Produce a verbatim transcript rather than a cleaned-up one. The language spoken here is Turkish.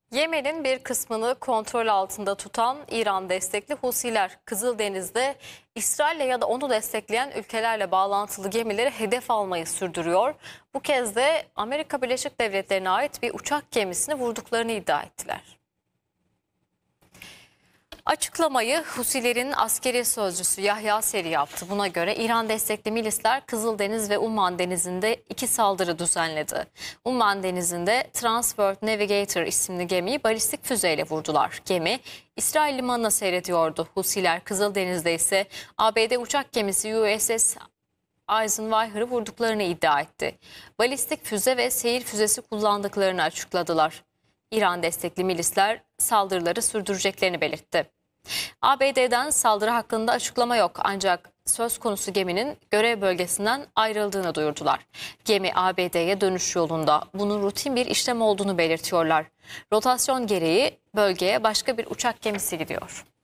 Yemen'in bir kısmını kontrol altında tutan İran destekli Husiler, Kızıldeniz'de İsrail'le ya da onu destekleyen ülkelerle bağlantılı gemileri hedef almayı sürdürüyor. Bu kez de Amerika Birleşik Devletleri'ne ait bir uçak gemisini vurduklarını iddia ettiler. Açıklamayı Husilerin askeri sözcüsü Yahya Seri yaptı. Buna göre İran destekli milisler Kızıldeniz ve Umman Denizi'nde iki saldırı düzenledi. Umman Denizi'nde Transworld Navigator isimli gemiyi balistik füzeyle vurdular. Gemi İsrail limanına seyrediyordu. Husiler Kızıldeniz'de ise A B D uçak gemisi U S S Eisenhower'ı vurduklarını iddia etti. Balistik füze ve seyir füzesi kullandıklarını açıkladılar. İran destekli milisler saldırıları sürdüreceklerini belirtti. A B D'den saldırı hakkında açıklama yok, ancak söz konusu geminin görev bölgesinden ayrıldığını duyurdular. Gemi A B D'ye dönüş yolunda, bunun rutin bir işlem olduğunu belirtiyorlar. Rotasyon gereği bölgeye başka bir uçak gemisi gidiyor.